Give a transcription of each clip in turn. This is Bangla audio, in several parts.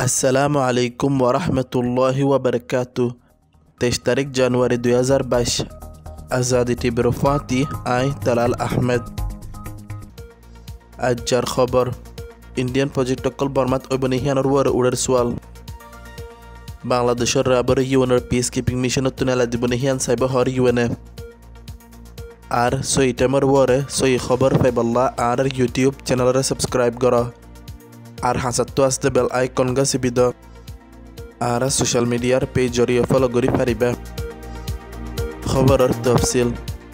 আসসালামু আলাইকুম ওরহমতুল্লাহি ওয়াবারাকাতুহ। 23 তারিখ জানুয়ারি 2022। আজাদি টিভির ফাতি আই তালাল আহমেদ। আজ্জার খবর ইন্ডিয়ান প্রজেক্ট অকল বর্মাত ঐবনিহিয়ানোর ওয়ার উড়ের সোয়াল বাংলাদেশের রাবার ইউএনের পিস কিপিং মিশনত তুনালা দিবনিহিয়ান সাইব হর ইউএনএ আর সই টাইমের ওয়ারে সই খবর পাইবাল্লা আর ইউটিউব চ্যানেলরে সাবস্ক্রাইব করা আর হাসাত্তো আসতে বেল আইকন গা সিবিদ আর সোশ্যাল মিডিয়ার পেজ জরিয়ে ফলো করি পারিবা। খবরের তফসিল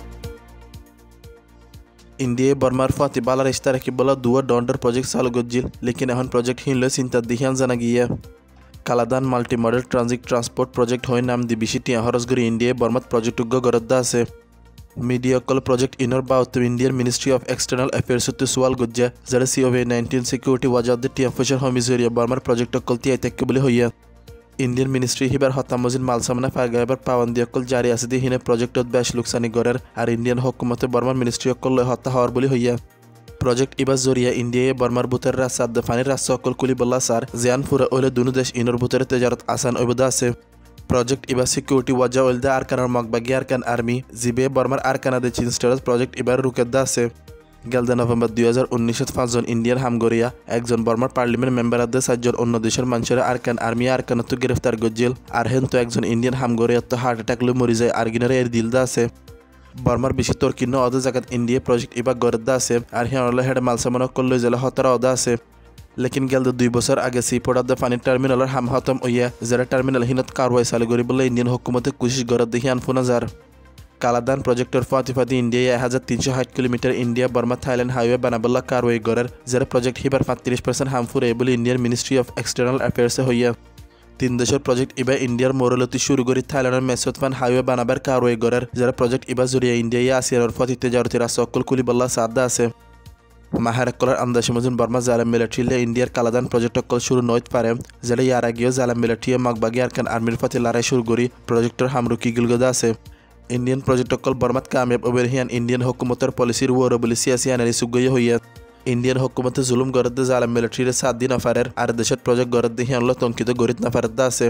ইন্ডিয়া বর্মার ফাতি বালার ইস্তা রাখি বলা দুয়া ডন্ডার প্রজেক্ট চালু গজ্জিল লেকিন এখন প্রজেক্ট হিনলে চিন্তার দিহিয়ান জানা গিয়ে Kaladan multi modal transit transport project হয়ে নাম দি বেশি টিয়া হরস গরি ইন্ডিয়া বর্মাত প্রজেক্ট গরদ্দা আছে মিডিয়া কল প্রজেক্ট ইনর বাউত Indian ministry of external affairs হতে সোয়াল গজ্জা যারা COVID-19 সিকিউরিটি ওয়াজাদ টিয়া ফসর হমিজরিয়া বর্মার প্রজেক্ট কল টিয়া তেকে বলে হইয়া ইন্ডিয়ান মিনিস্ট্রি হিবার হতামজিন মালসামনা ফাগাইবার পাবন্দি অকল জারি আছে দিয়ে হিনে প্রজেক্টত বেশ লুকসানি গড়ের আর ইন্ডিয়ান হকুমতে বর্মার মিনিস্ট্রি অকল হত্যা হওয়ার বলে হইয়া প্রজেক্ট ইবার জরিয়া ইন্ডিয়ায় বর্মার ভূতের রাস্তা ফানির রাস্তা অকল কুলি বল্লা সার জিয়ানপুরে ওলে দুনো দেশ ইনর ভূতের তেজারত আসান ঐবদা আছে প্রজেক্ট ইবার সিকিউরিটি ওয়াজা ওলদা আরকানার মকবাগি আরকান আর্মি জিবে বর্মার আরকানা দে চিন স্টেটাস প্রজেক্ট ইবার রুকেদা আছে গেলদা নভেম্বর 2019 5জন ইন্ডিয়ান হামগরিয়া একজন বর্মার পার্লিমেন্ট মেম্বার আদে 7জন অন্য দেশের মানুষের আরকান আর্মি আরকানত গ্রেফতার গজ্জিল আর হেন তো একজন ইন্ডিয়ান হামগরিয়া তো হার্ট অ্যাটাক লো মরি যায় আর্গিনারে এর দিলদা আছে বর্মার বেশি তর্কিন্ন অদ জায়গাত ইন্ডিয়া প্রজেক্ট ইবা গরদা আছে আর হিয়ানলে হেড মালসামান কল্লো জেলা হতারা অদা আছে লেকিন গেলদা 2 বছর আগে সিপোর্ট অফ দ্য ফানি টার্মিনালের হাম হতম ওয়া যারা টার্মিনাল হিনত কারওয়াই চালু করি বলে ইন্ডিয়ান হুকুমতে কোশিশ গরদ হিয়ান ফুনাজার কালাদান প্রজেক্টর ফাতি India 1360 kilometre India Burma Thailand highway বানাবল্লা কারওয়ে গড়ের যারা প্রজেক্ট হিবার 35% হামফুর এ বলে ইন্ডিয়ান মিনিস্ট্রি অফ এক্সটার্নাল অ্যাফেয়ার্সে হইয়া 3 দেশের প্রজেক্ট ইবা ইন্ডিয়ার মোরলতি শুরু করি থাইল্যান্ডের মেসোতফান হাইওয়ে বানাবার কারওয়ে গড়ের যারা প্রজেক্ট ইবা জরিয়া ইন্ডিয়া আসিয়ার ফাতিতে জারতি রাস্তা অকল কুলি বল্লা সাদা আছে মাহারাকলার আন্দাশে মজুন বর্মা জালাম মিলিটারিলে ইন্ডিয়ার কালাদান প্রজেক্ট অকল শুরু নয়ত পারে যারা ইয়ার আগেও জালাম মিলিটারি মকবাগি আরকান আর্মির ফাতি লড়াই শুরু করি প্রজেক্টর হামরুকি গিলগদা আছে ইন্ডিয়ান প্রজেক্ট অকল বর্মাত কামিয়াব ওবেরহিয়ান ইন্ডিয়ান হুকুমতের পলিসির ওর বলি সিয়াসি আনারি সুগই হইয়া ইন্ডিয়ান হুকুমতে জুলুম গরদ্দে জালাম মিলিটারির 7 দিন আফারের আর দেশের প্রজেক্ট গরদ্দে হিয়ানল তঙ্কিত গরিত নাফারদ্দা আছে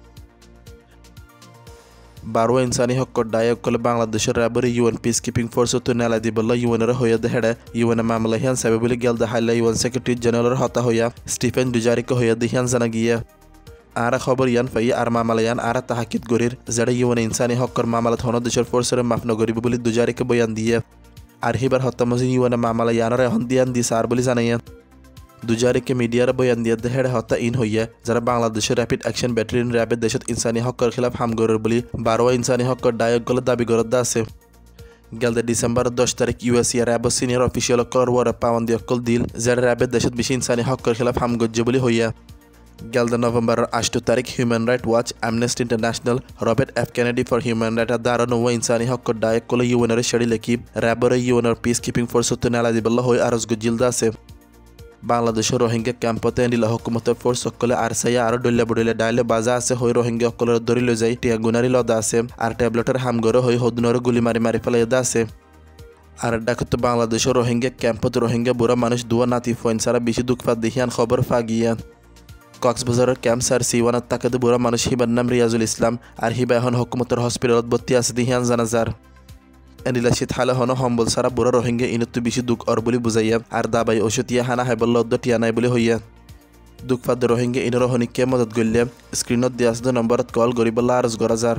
12 ইনসানি হক ডায়ক কলে বাংলাদেশের রাবরে ইউএন পিস কিপিং ফোর্স তো নেলা দিবল্লা ইউএনের হইয়া দেহেড়ে ইউএন মামলা হিয়ান সাবে বলে গেল দেহাইলা ইউএন সেক্রেটারি জেনারেল হতা হইয়া স্টিফেন ডুজারিকে হইয়া দিহিয়ান জানা গিয়া আর খবর ইয়ান ফাই আর মামলা ইয়ান আর তাহাকিত গরির যারা ইউএন ইনসানি হকর মামলাত হন দেশের ফোর্সের মাফ নগরিব বলে দুজারিকে বয়ান দিয়ে আর হিবার হতামজি ইউএন মামলা ইয়ানরে হন দিয়ান দি সার বলে জানাইয়া দুজারিকে মিডিয়ার বয়ান দিয়ে দেহেড়ে হত্যা ইন হইয়া যারা বাংলাদেশের র্যাপিড অ্যাকশন ব্যাটালিয়ন র্যাবের দেশত ইনসানি হকর খিলাফ হামগরের বলি 12 ইনসানি হকর ডায়ক গলে দাবি গরদ্দা আছে গেলদে ডিসেম্বর 10 তারিখ ইউএসএ র্যাব সিনিয়র অফিসিয়াল কর ওয়ার পাবন্দি অকল দিল যারা র্যাবের দেশত বেশি ইনসানি হকর খিলাফ হামগজ্জে বলি হইয়া গেলদা নভেম্বর 8 তারিখ human right watch Amnesty International Robert F Kennedy for human right দ্বারা নওয়া ইনসানি হকর ডায়ক কলে ইউএনের শেড়ি লেখি র্যাবের ইউএনের পিস কিপিং ফোর্স হতে নেলা দিবল্লা হই আরজ গজ্জিলদা আছে বাংলাদেশের রোহিঙ্গা ক্যাম্পতে নীলা হুকুমতের ফোর্স সকলে আর সাইয়া আর ডল্লা বডলে ডাইলে বাজা আছে হই রোহিঙ্গা সকলের ধরি লৈ যায় টিয়া গুনারি লদা আছে আর ট্যাবলেটের হামগরে হই হদুনর গুলি মারি ফেলাই দা আছে আর ডাকত বাংলাদেশের রোহিঙ্গা ক্যাম্পত রোহিঙ্গা বুড়া মানুষ দুয়া নাতি ফোন সারা বেশি দুঃখ পা দেখিয়ান খবর ফাগিয়া কক্সবাজারের ক্যাম্প সার সিওয়ানাত তাকাতে বুড়া মানুষ হিবার নাম রিয়াজুল ইসলাম আর হিবা এখন হুকুমতের হসপিটালত ভর্তি আছে দেহিয়ান জানাজার এনিলা শীত হালে হন সম্বল সারা বুড়া রোহিঙ্গা ইনত বেশি দুঃখ অর বলি বুঝাইয়া আর দাবাই ওষুধিয়া হানা হাইবল্লা অদ্দ টিয়া নাই বলে হইয়া দুঃখ ফাদ রোহিঙ্গা ইনর হনিকে মদত গল্লে স্ক্রিনত দিয়া আছে নম্বরত কল গরিবল্লা আরজ গরাজার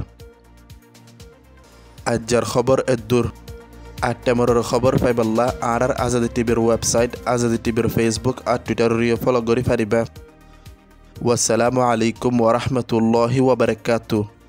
আজ্জার খবর এদ্দুর আর টেমরের খবর পাইবল্লা আর আজাদি টিভির ওয়েবসাইট আজাদি টিভির ফেসবুক আর টুইটার ফলো করি পারিবা। ওয়াসসালামু আলাইকুম ওয়া রাহমাতুল্লাহি ওয়া বারাকাতুহু।